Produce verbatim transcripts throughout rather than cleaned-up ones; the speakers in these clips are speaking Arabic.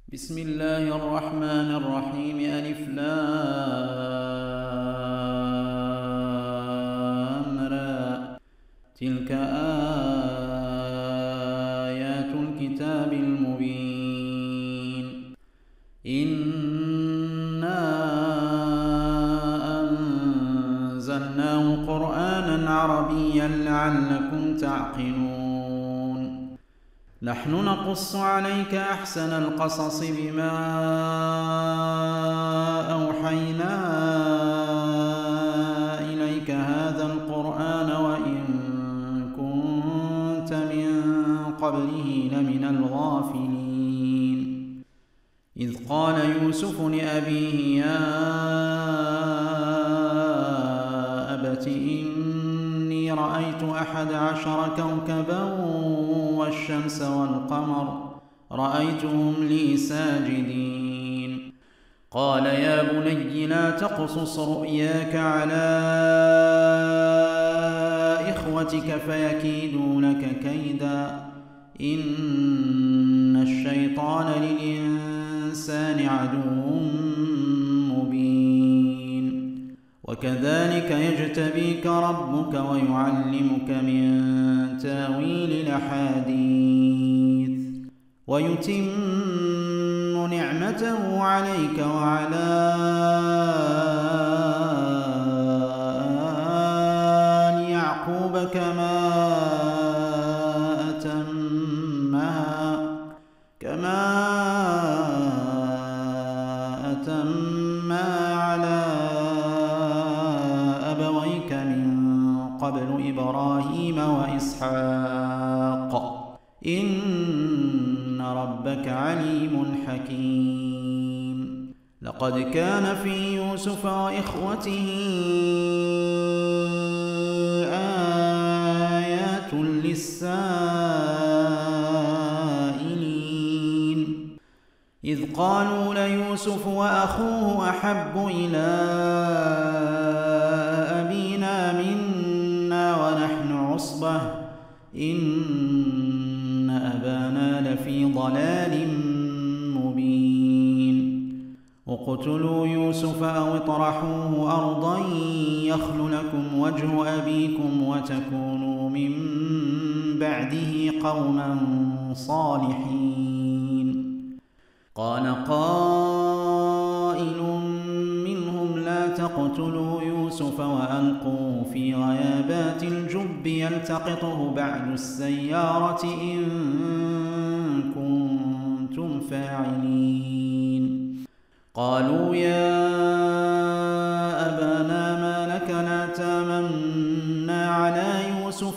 بسم الله الرحمن الرحيم. ألف لام را. تلك آيات الكتاب المبين. إنا أنزلناه قرآنا عربيا لعلكم تعقلون. نحن نقص عليك أحسن القصص بما أوحينا إليك هذا القرآن وإن كنت من قبله لمن الغافلين. إذ قال يوسف لأبيه يا أبت إني رأيت أحد عشر كوكبا والشمس والقمر رأيتهم لي ساجدين. قال يا بني لا تقصص رؤياك على إخوتك فيكيدوا لك كيدا إن الشيطان للإنسان عدو مبين. وكذلك يجتبيك ربك ويعلمك من تاويل الأحاديث ويتم نعمته عليك وعلى آل يعقوب كما أتمها كما أتمها على أبويك من قبل إبراهيم وإسحاق إن ربك عليم حكيم. لقد كان في يوسف وإخوته آيات للسائلين إذ قالوا ليوسف وأخوه أحب إلى أبينا منا ونحن عصبة إن أبانا لفي ضلال مبين. اقتلوا يوسف أو اطرحوه أرضا يخل لكم وجه أبيكم وتكونوا من بعده قوما صالحين. قال قائل منهم لا تقتلوا يوسف وألقوه في غيابات الجب يلتقطه بعد السيارة إن كنتم فاعلين. قالوا يا أبانا ما لك لا تامنا على يوسف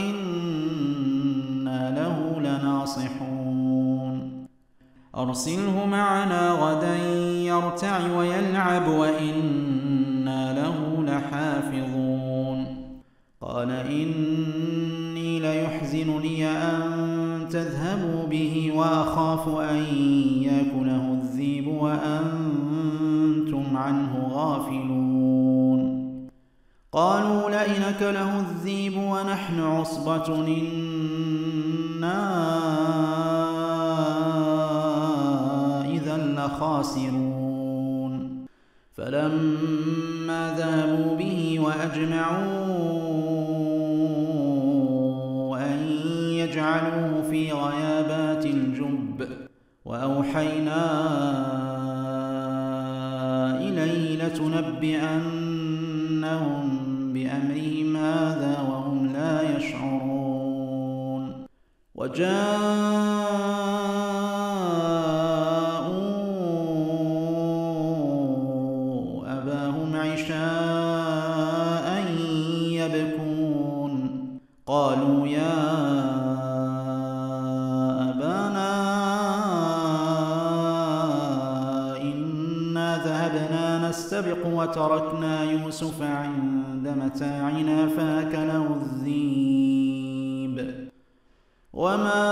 وإنا له لناصحون. أرسله معنا غدا يرتع ويلعب وإنا له لحافظون. قال إني ليحزنني أن تذهبوا به وأخاف أن يأكله الذئب وأنتم عنه غافلون. قالوا لئن أكله الذئب ونحن عصبة إنا إذا لخاسرون. فلما ذهبوا به وأجمعوا أن يجعلوه في غيابات الجب وأوحينا إليه لتنبئنهم بأمرهم هذا وهم لا يشعرون. وجاءوا أباهم عشاء يبكون. قالوا يا أبانا إنا ذهبنا نستبق وتركنا يوسف عند متاعنا فأكله الذئب وما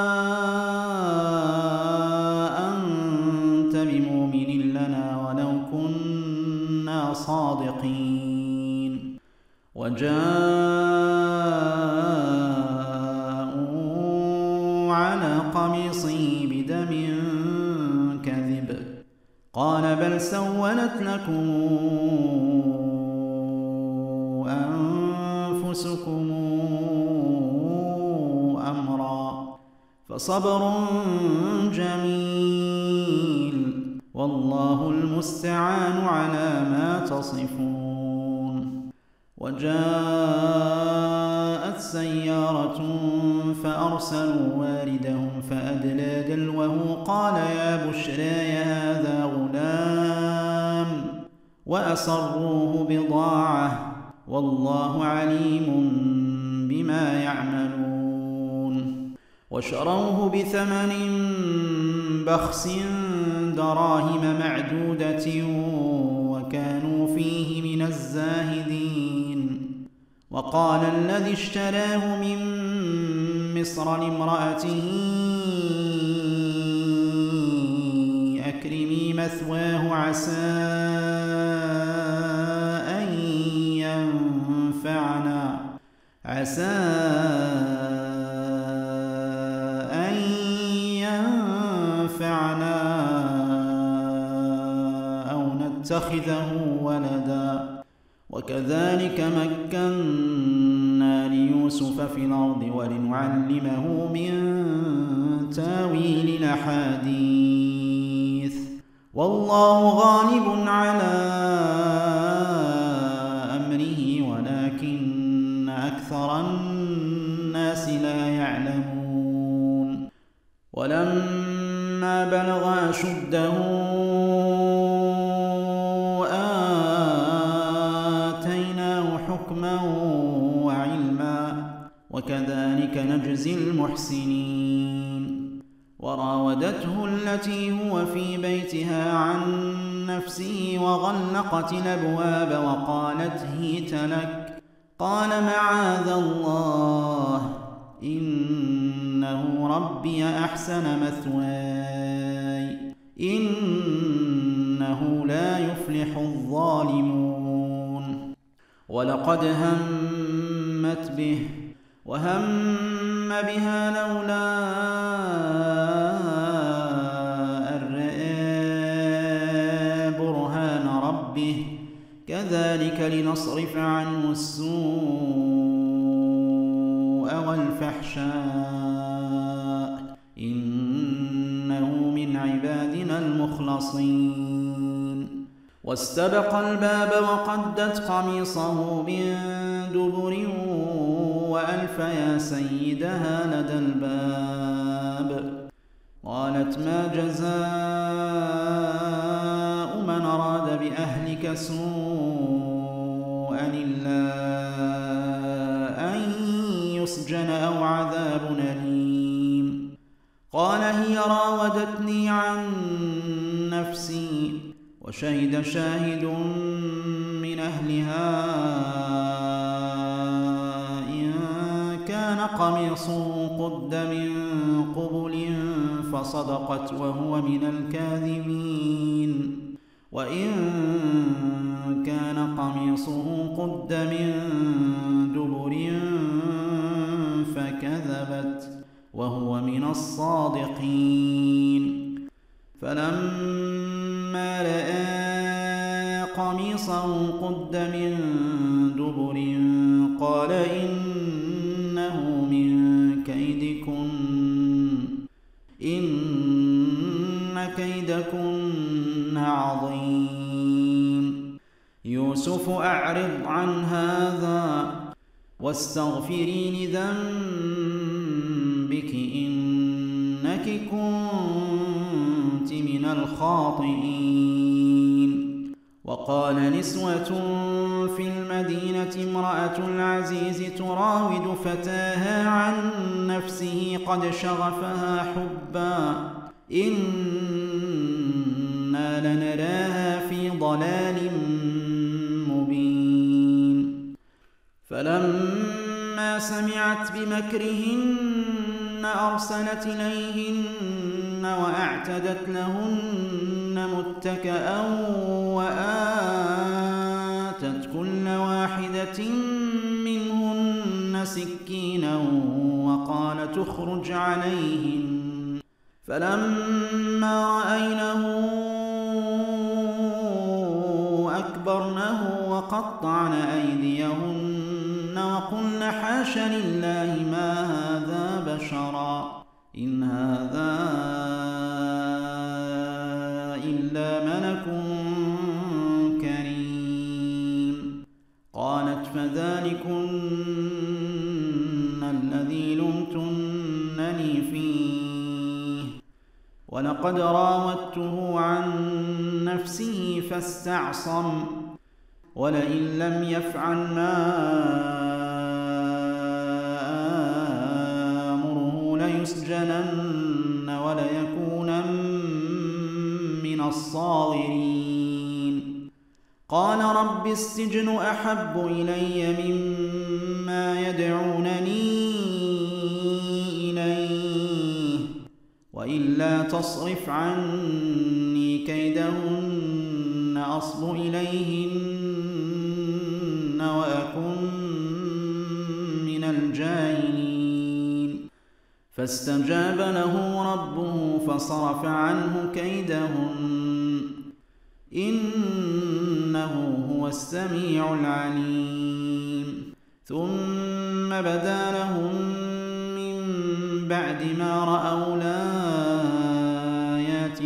أنت بمؤمن لنا ولو كنا صادقين. وجاءوا على قميصه بدم قال بل سولت لكم أنفسكم أمرا فصبر جميل والله المستعان على ما تصفون. وجاءت سيارة فأرسلوا واردهم فأدلى دلوه قال يا بشرى هذا غلام وأسروه بضاعة والله عليم بما يعملون. وشروه بثمن بخس دراهم معدودة وكانوا فيه من الزاهدين. وقال الذي اشتراه من مصر لامرأته أكرمي مثواه عسى أن ينفعنا عسى أن ينفعنا أو نتخذه ولدا وكذلك مكنا ليوسف في الأرض ولنعلمه من تاويل الأحاديث والله غالب على أمره ولكن أكثر الناس لا يعلمون. ولما بلغ أشده آتيناه حكما وعلما وكذلك نجزي المحسنين. وراودته التي هو في بيتها عن نفسه وغلقت الأبواب وقالت هيت لك قال معاذ الله إنه ربي أحسن مثواي إنه لا يفلح الظالمون. ولقد همت به وهم بها لولا أن رأى برهان ربه كذلك لنصرف عنه السوء والفحشاء إنه من عبادنا المخلصين. واستبق الباب وقدت قميصه من دبر وألف يا سيدها لدى الباب. قالت ما جزاء من أراد بأهلك سوءا إلا أن يسجن أو عذاب أليم. قال هي راودتني عن نفسي وشهد شاهد من أهلها إن كان قميصه قد من قبل فصدقت وهو من الكاذبين وإن كان قميصه قد من دبر فكذبت وهو من الصادقين. فلما رأى قميصه قد من دبر قال إنه من كيدكن إن كيدكن عظيم. يوسف أعرض عن هذا واستغفري لذنبك إنك كنت من الخاطئين. وقال نسوة في المدينة امرأة العزيز تراود فتاها عن نفسه قد شغفها حبا إنا لنراها في ضلال مبين. فلما سمعت بمكرهن أرسلت إليهن وأعتدت لهن متكئا وآتت كل واحدة منهن سكينا وقالت اخرج عليهن. فلما رأينه فقطعن أيديهن وقلن حاش لله ما هذا بشرا إن هذا إلا ملك كريم. قالت فذلكن الذي لمتنني فيه ولقد راودته عن نفسه فاستعصم ولئن لم يفعل ما آمره ليسجنن وليكونن من الصاغرين. قال رب السجن أحب إلي مما يدعونني إليه وإلا تصرف عني كيدهن أصب إليهن وأكن من الجاهلين. فاستجاب له ربه فصرف عنه كيدهن إنه هو السميع العليم. ثم بدا لهم من بعد ما رأوا الآيات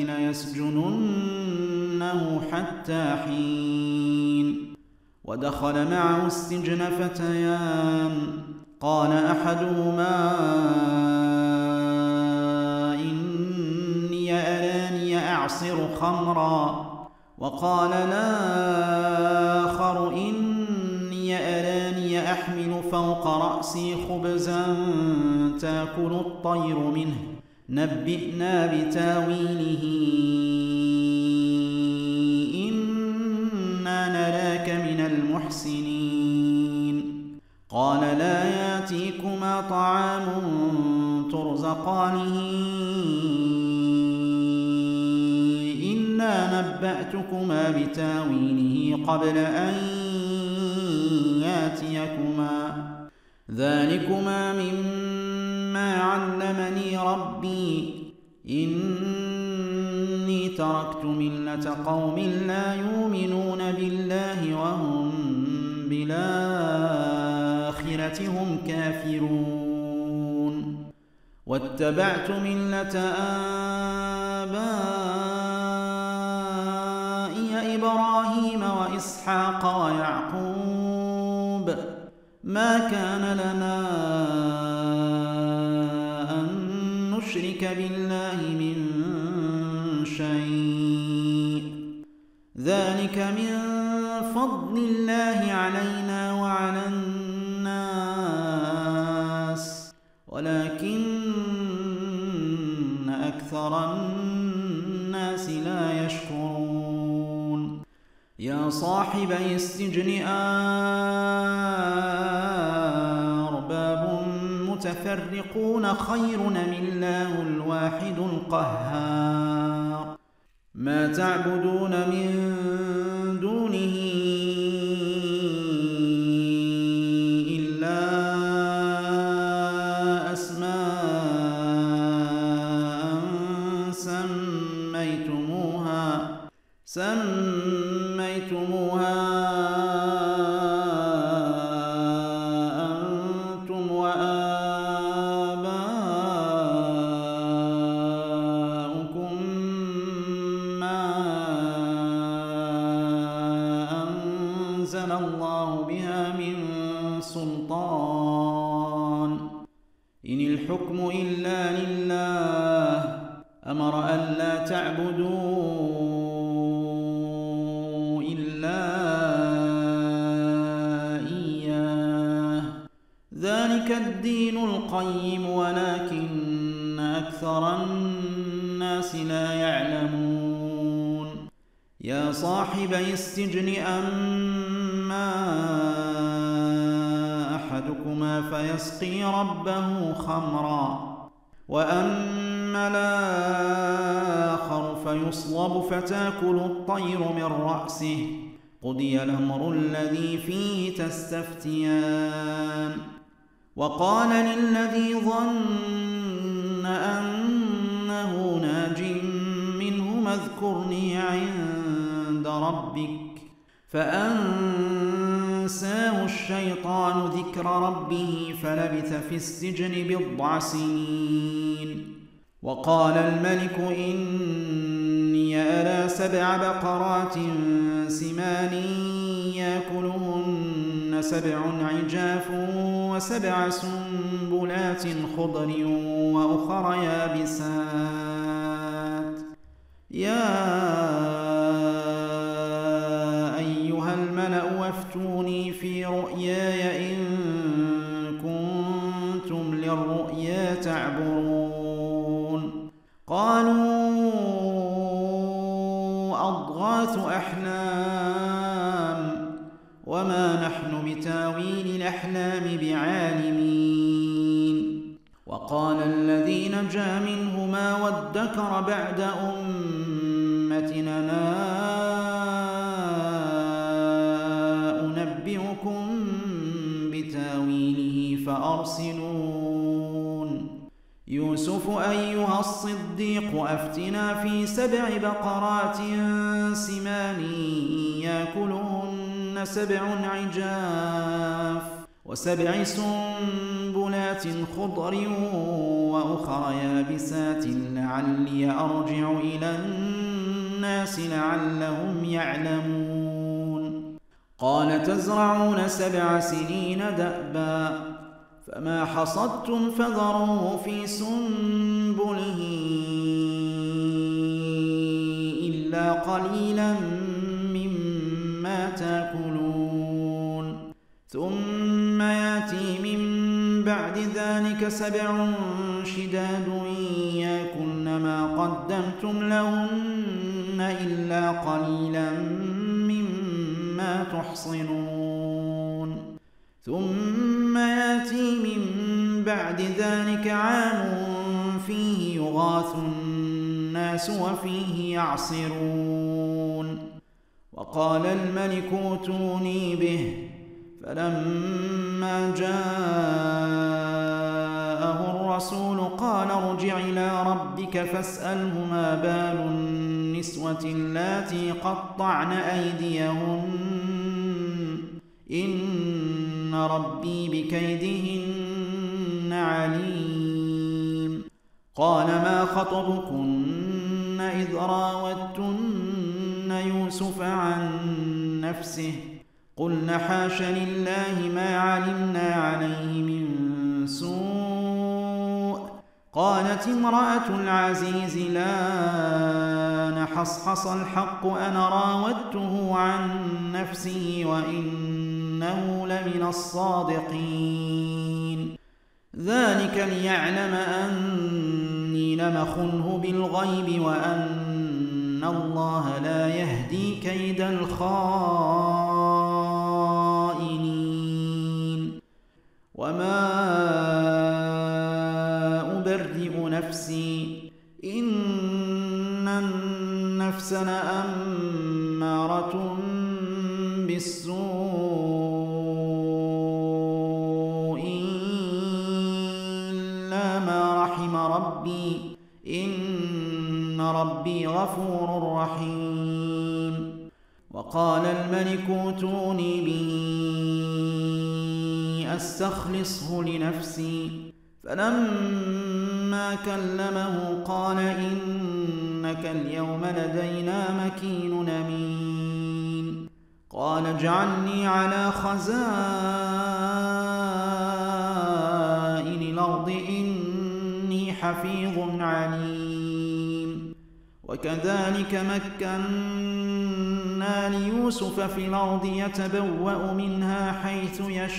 ليسجننه حتى حين. ودخل معه السجن فتيان قال أحدهما إني أراني أعصر خمرا وقال الآخر إني أراني أحمل فوق رأسي خبزا تأكل الطير منه نبئنا بتاويله إنا نراك من المحسنين. قال لا يأتيكما طعام ترزقانه إلا نبأتكما بتاويله قبل أن يأتيكما ذلكما مما علمني ربي إني تركت ملة قوم لا يؤمنون بالله وهم بالآخرة هم كافرون واتبعت ملة آبائي إبراهيم وإسحاق ويعقوب ما كان لنا أن نشرك بالله من شيء ذلك من فضل الله علينا وعلى الناس ولكن أكثر الناس لا يشكرون. يا صاحبي السجن أرباب متفرقون خير أم الله الواحد القهار ما تعبدون من دونه إلا أسماء سميتموها سميتموها أنتم وآباؤكم ما أنزل الله بها من سلطان إن الحكم إلا لله أمر ألا تعبدوا إلا إياه ذلك الدين القيم ولكن أكثر الناس لا يعلمون. يا صاحبي السجن أما أحدكما فيسقي ربه خمرا وأما الآخر فيصلب فتأكل الطير من رأسه قضي الأمر الذي فيه تستفتيان. وقال للذي ظن أنه ناج منهما اذكرني عند ربك فأنساه الشيطان ذكر ربه فلبث في السجن بضع سنين. وقال الملك إني أرى سبع بقرات سمان يأكلهن سبع عجاف وسبع سنبلات خضر وأخر يابسات يا أيها الملأ وافتوني في رؤياي إن كنتم للرؤيا تعبرون. قالوا أضغاث أحلام وما نحن بتاويل الأحلام بعالمين. وقال الذي نجا منهما وادكر بعد أمتنا أنا أنبئكم بتاويله فأرسلون. يوسف أيها الصديق أفتنا في سبع بقرات سمان يأكلهن سبع عجاف وسبع سنبلات خضر وأخر يابسات لعلي أرجع إلى الناس لعلهم يعلمون. قال تزرعون سبع سنين دأبا فما حصدتم فذروه في سنبله إلا قليلا مما تأكلون. ثم يأتي من بعد ذلك سبع شداد يأكلن ما قدمتم لهن إلا قليلا مما تحصنون. ثم يأتي من بعد ذلك عام فيه يغاث الناس وفيه يعصرون. وقال الملك ائتوني به فلما جاءه الرسول قال ارجع إلى ربك فاسأله ما بال النسوة اللاتي قطعن أيديهن إن ربي بكيدهن عليم. قال ما خطبكن إذ راوتن يوسف عن نفسه قلن حاش لله ما علمنا عليه من سوء. قالت امرأة العزيز لا نحصحص الحق أنا راودته عن نفسه وإنه لمن الصادقين. ذلك ليعلم أني لم أخنه بالغيب وأن الله لا يهدي كيد الخائنين. وما أبرئ نفسي إن النفس لأمارة بالسوء إلا ما رحم ربي إن ربي غفور رحيم. وقال الملك ائتوني به أستخلصه لنفسي فلما كلمه قال إنك اليوم لدينا مكين أمين. قال اجعلني على خزائن الأرض إني حفيظ عليم. وكذلك مكنا ليوسف في الأرض يتبوأ منها حيث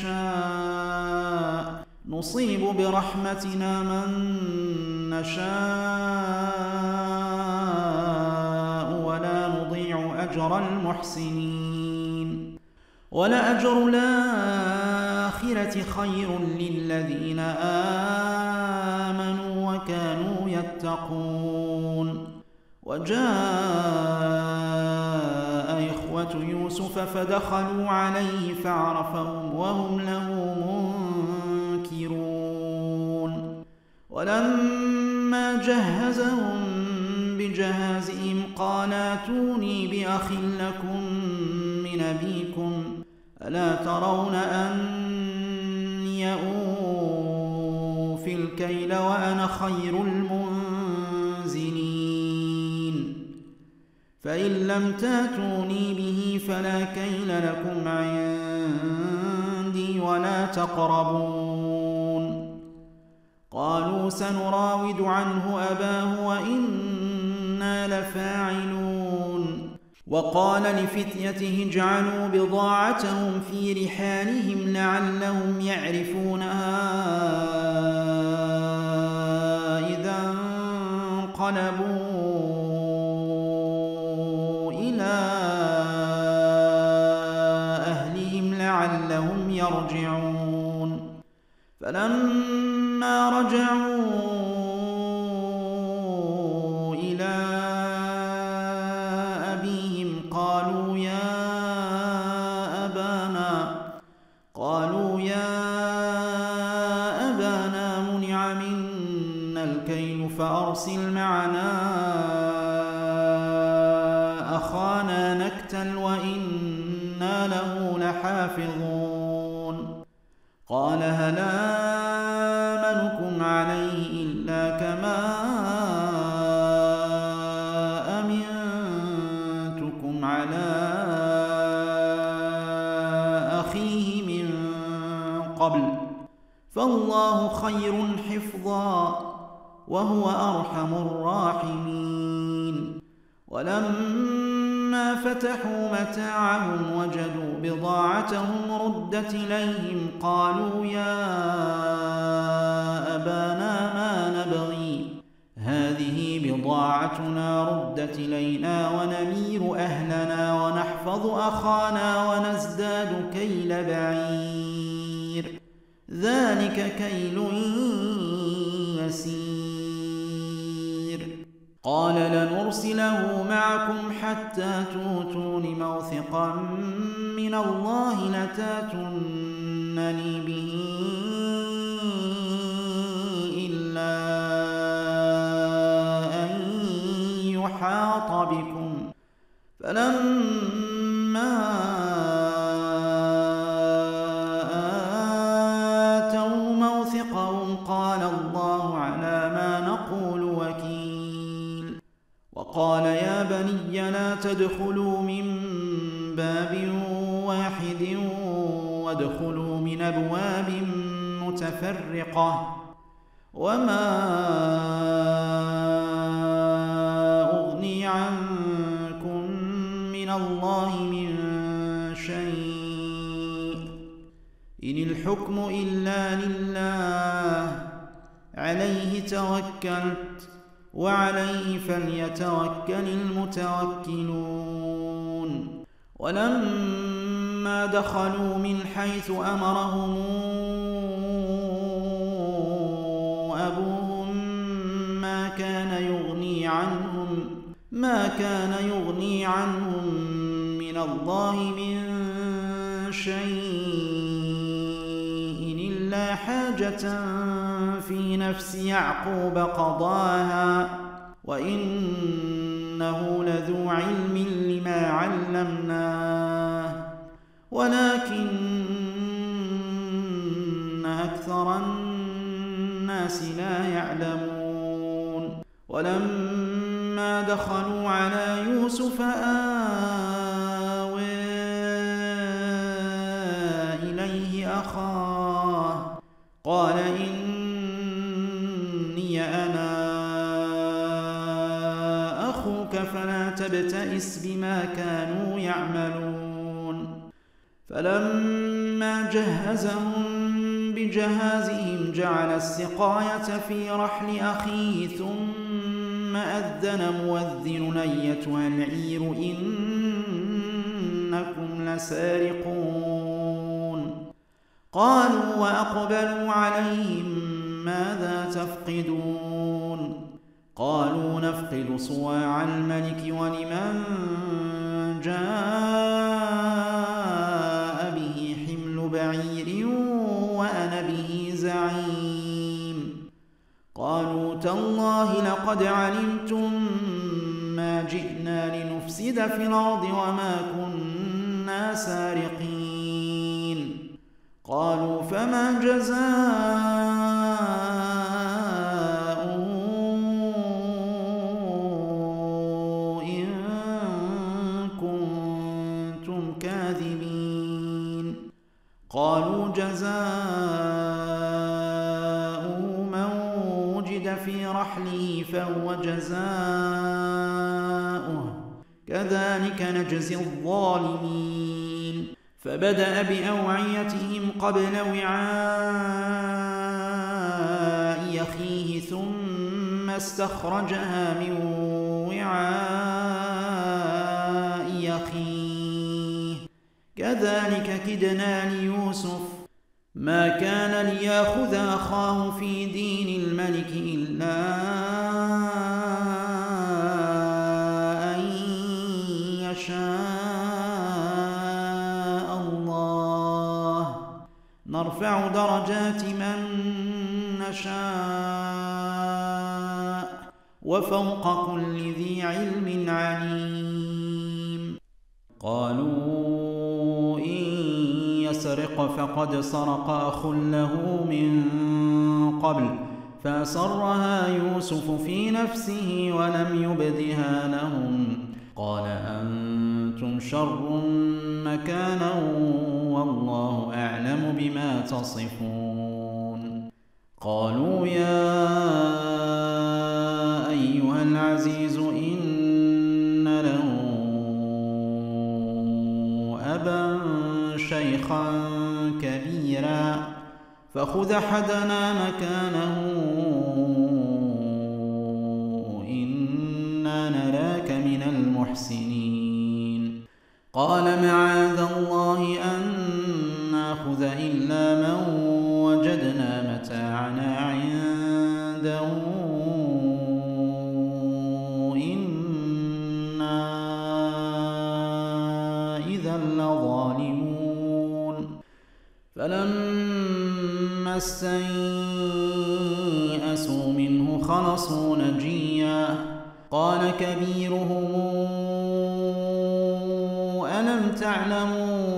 يشاء نصيب برحمتنا من نشاء ولا نضيع أجر المحسنين. ولأجر الآخرة خير للذين آمنوا وكانوا يتقون. وجاء إخوة يوسف فدخلوا عليه فعرفهم وهم له منكرون. ولما جهزهم بجهازهم قال ائتوني بأخ لكم من أبيكم ألا ترون أني أوفي الكيل وأنا خير المنزلين فإن لم تاتوني به فلا كيل لكم عندي ولا تقربون قالوا سنراود عنه أباه وإنا لفاعلون وقال لفتيته اجعلوا بضاعتهم في رحالهم لعلهم يعرفونها إذا انقلبوا إلى أهلهم لعلهم يرجعون فلما رجعوا إلى أبيهم قالوا يا أبانا قالوا يا أبانا منع منا الكيل فأرسل معنا أخانا نكتل وإنا له لحافظون قال هل آمنكم عليه إلا كما أمنتكم على أخيه من قبل فالله خير حفظا وهو أرحم الراحمين ولما فتحوا متاعهم وجدوا بضاعتهم ردت إليهم قالوا يا أبانا ما نبغي هذه بضاعتنا ردت إلينا ونمير أهلنا ونحفظ أخانا ونزداد كيل بعير ذلك كيل يسير قال لنرسله معكم حتى توتون موثقا من الله لتاتونني به إلا أن يحاط بكم فلما آتوا موثقهم قال الله على ما نقول وكيل وقال يا بني لا تدخلوا من باب واحد وادخلوا من أبواب متفرقة وما أغني عنكم من الله من شيء إن الحكم إلا لله عليه توكلت وعليه فليتوكل المتوكلون ولما دخلوا من حيث أمرهم أبوهم ما كان يغني عنهم ما كان يغني عنهم من الله من شيء إلا حاجة في نفس يعقوب قضاها وإنه لذو علم لما علمناه ولكن أكثر الناس لا يعلمون ولما دخلوا على يوسف آوى إليه أخاه قال إني أنا أخوك فلا تبتئس بما كانوا يعملون فلما جهزهم بجهازهم جعل السقاية في رحل أخيه ثم أذن مؤذن أيتها العير إنكم لسارقون قالوا وأقبلوا عليهم ماذا تفقدون قالوا نفقد صواع الملك ولمن جاء به حمل بعير وأنا به زعيم قالوا تالله لقد علمتم ما جئنا لنفسد في الأرض وما كنا كنا سارقين. قالوا فما جزاؤه إن كنتم كاذبين. قالوا جزاؤه من وجد في رحله فهو جزاؤه كذلك نجزي الظالمين. فبدأ بأوعيتهم قبل وعاء أخيه ثم استخرجها من وعاء أخيه كذلك كدنا ليوسف ما كان ليأخذ أخاه في دين الملك إلا أن يشاء الله نرفع درجات من نشاء وفوق كل ذي علم عليم. قالوا إن يسرق فقد سرق أخ له من قبل فأسرها يوسف في نفسه ولم يبدها لهم قال أنتم شر مكانا والله أعلم بما تصفون. قالوا يا أيها العزيز إن له أبا شيخا كبيرا فخذ أحدنا مكانه إنا نراك من المحسنين. قال معاذ الله أن نأخذ إلا من وجدنا متاعنا عنده إنا إذا لظالمون. فلما استيئسوا منه خلصوا نجيا قال كبيرهم ألم تعلموا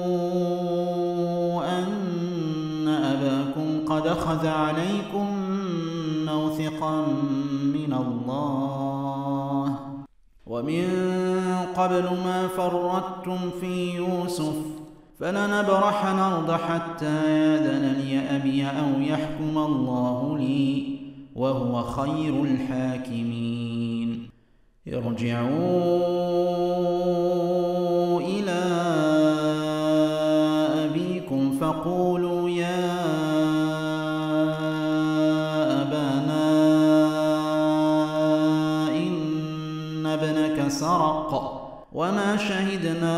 أن أباكم قد أخذ عليكم موثقا من الله ومن قبل ما فرطتم في يوسف فلنبرح الأرض حتى يأذن لي أبي أو يحكم الله لي وهو خير الحاكمين. ارجعوا إلى أبيكم فقولوا يا أبانا إن ابنك سرق وما شهدنا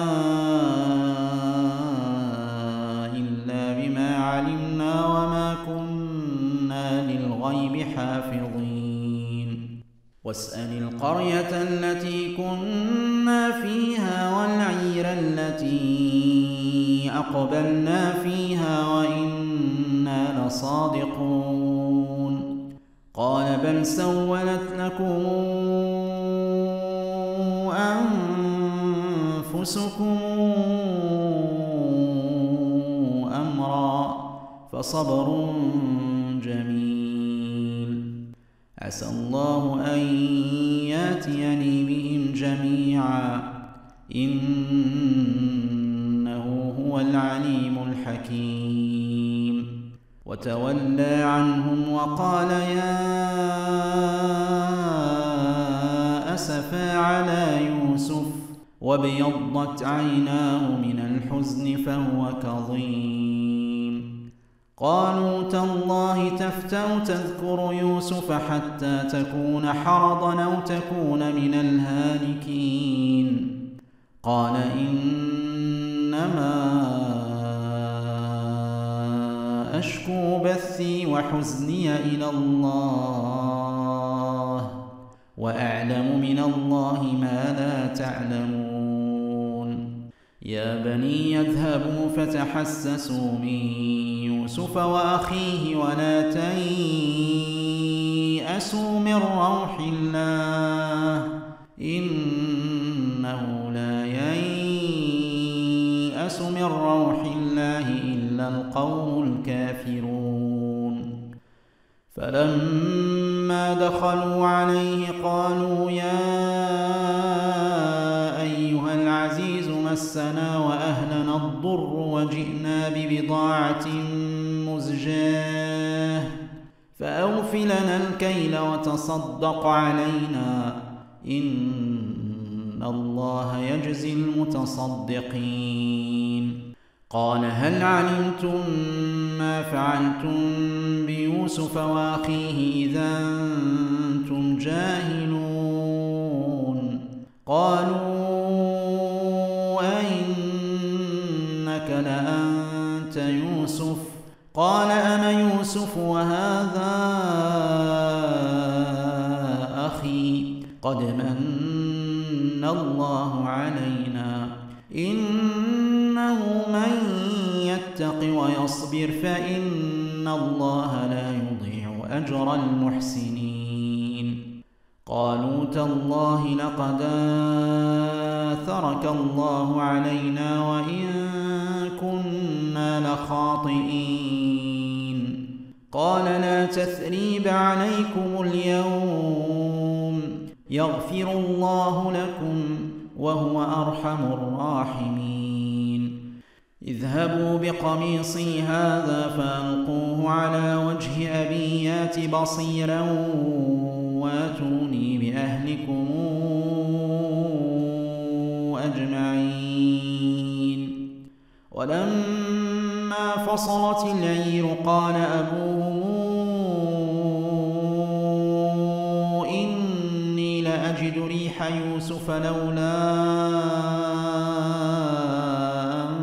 إلا بما علمنا وما كنا للغيب حافظين. واسأل القرية التي كنا فيها والعير التي أقبلنا فيها وإنا لصادقون. قال بل سولت لكم أنفسكم أمرا فصبر جميل عسى الله أن يأتيني بهم جميعا إنه هو العليم الحكيم. وتولى عنهم وقال يا أسفا على يوسف وابيضت عيناه من الحزن فهو كظيم. قالوا تالله تفتأ تذكر يوسف حتى تكون حرضا أو تكون من الهالكين. قال إنما أشكو بثي وحزني إلى الله وأعلم من الله ما لا تعلمون. يا بني يذهبوا فتحسسوا من يوسف وأخيه ولا تيأسوا من روح الله إنه لا ييأس القوم الكافرون. فلما دخلوا عليه قالوا يا أيها العزيز مسنا وأهلنا الضر وجئنا ببضاعة مزجاة فأوف لنا الكيل وتصدق علينا إن الله يجزي المتصدقين. قال هل علمتم ما فعلتم بيوسف وأخيه إذا أنتم جاهلون؟ قالوا أئنك لأنت يوسف؟ قال أنا يوسف وهذا أخي قد من الله علينا إنه من يتق ويصبر فإن الله لا يضيع أجر المحسنين. قالوا تالله لقد آثرك الله علينا وإن كنا لخاطئين. قال لا تثريب عليكم اليوم يغفر الله لكم وهو أرحم الراحمين. اذهبوا بقميصي هذا فألقوه على وجه أبي يات بصيرا واتوني بأهلكم أجمعين. ولما فصلت العير قال أبوهم إني لأجد ريح يوسف لولا أن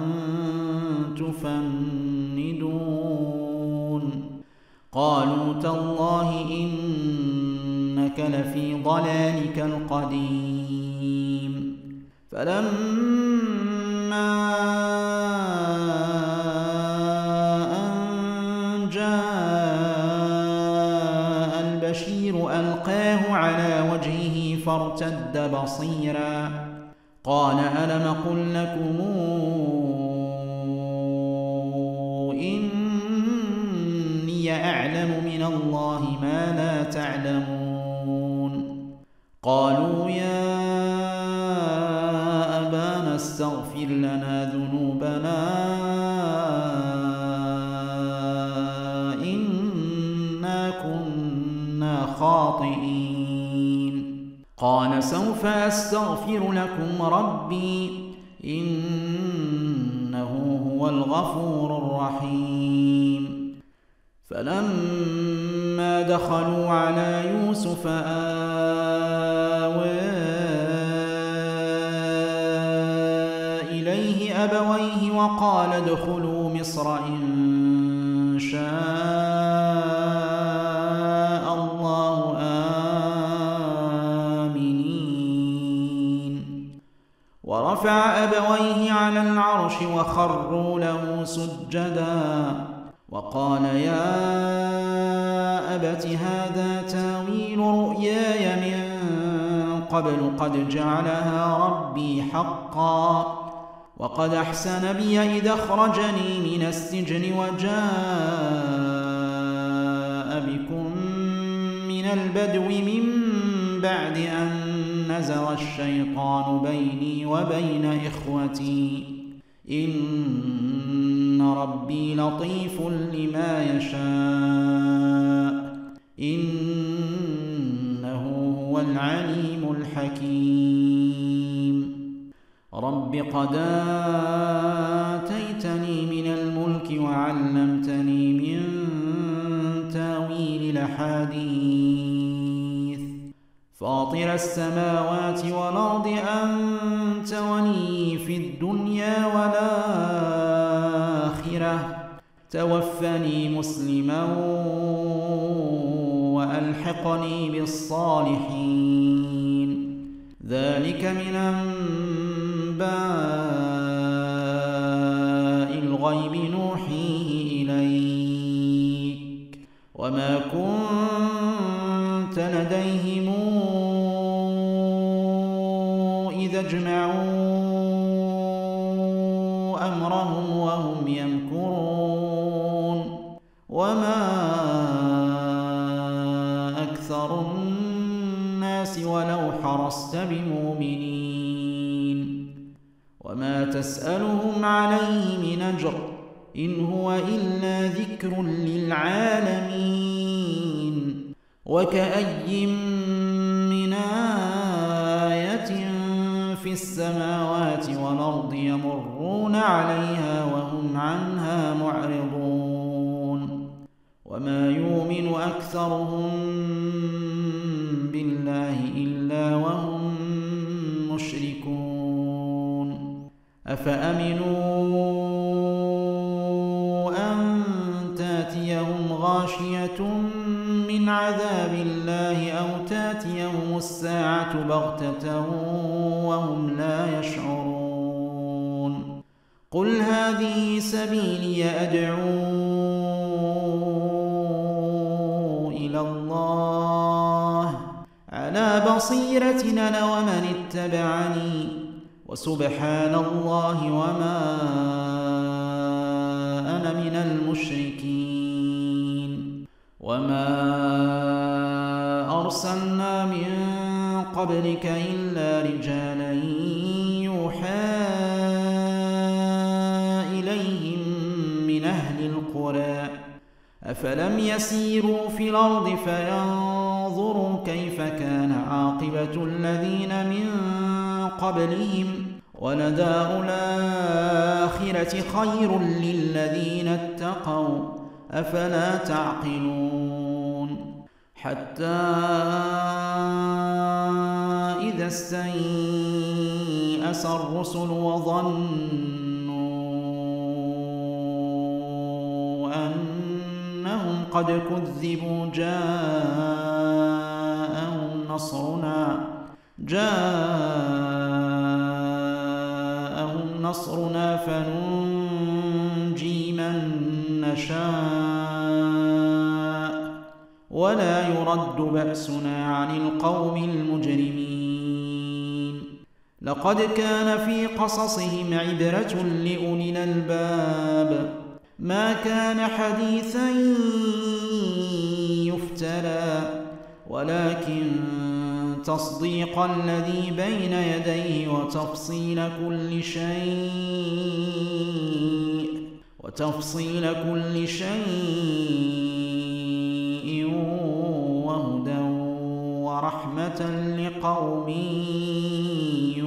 تفندون. قالوا تالله إنك لفي ضلالك القديم. فلما أن جاء البشير ألقاه على وجهه فارتد بصيرا قال ألم قل لكم إني أعلم من الله ما لا تعلمون. قالوا يا أبانا استغفر لنا ذنوبنا إنا كنا خاطئين. قال سوف أستغفر لكم ربي إنه هو الغفور الرحيم. فلما دخلوا على يوسف آوى إليه أبويه وقال ادخلوا مصر إن شاء الله آمنين. ورفع أبويه على العرش وخروا له سجدا وقال يا أبت هذا تاويل رؤياي من قبل قد جعلها ربي حقا وقد أحسن بي إذ أخرجني من السجن وجاء بكم من البدو من بعد أن نزغ الشيطان بيني وبين إخوتي إن ربي لطيف لما يشاء إنه هو العليم الحكيم. رب قد آتيتني من الملك وعلمتني من تاويل الأحاديث فاطر السماوات والأرض أنت ولي في الدنيا والآخرة توفني مسلما وألحقني بالصالحين. ذلك من أنباء الغيب نوحيه إليك وما كنت لديهم إذا اجمعوا أمرهم وهم يمكرون. وما أكثر الناس ولو حرصت بمؤمنين وما تسألهم عليه من أجر إن هو إلا ذكر للعالمين وكأي من آية في السماوات والأرض يمرون عليها وهم عنها معرضون وما يؤمن أكثرهم بالله إلا وهم مشركون أفأمنوا أن تأتيهم غاشية من عذاب الله أو تأتيهم الساعة بغتة وهم لا يشعرون قل هذه سبيلي أدعو إلى الله على بصيرة أنا ومن اتبعني وسبحان الله وما أنا من المشركين وما أرسلنا من قبلك إلا رجالا يوحى إليهم من أهل القرى أفلم يسيروا في الأرض فينظروا كيف كان عاقبة الذين من قبلهم ولدار الآخرة خير للذين اتقوا أفلا تعقلون حتى إذا استيأس الرسل وظنوا أنهم قد كذبوا جاءهم نصرنا جاءهم نصرنا فننجي من نشاء ولا يرد بأسنا عن القوم المجرمين لقد كان في قصصهم عبرة لأولي الألباب ما كان حديثا يفترى ولكن تصديق الذي بين يديه وتفصيل كل شيء وتفصيل كل شيء وهدى ورحمة لقوم